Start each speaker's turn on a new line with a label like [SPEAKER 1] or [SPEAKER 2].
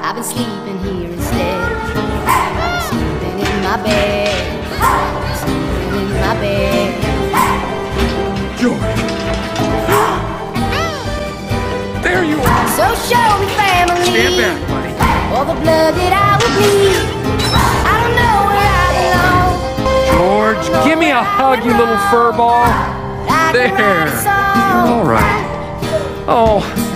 [SPEAKER 1] I've been sleeping here instead. I've been sleeping in my bed. I've been sleeping in my bed.
[SPEAKER 2] George! There you are!
[SPEAKER 1] So show me family.
[SPEAKER 2] Stand back, buddy.
[SPEAKER 1] All the blood that I would need. I don't know where I belong.
[SPEAKER 2] George, give me a hug, you little furball. There. You're all right. Oh,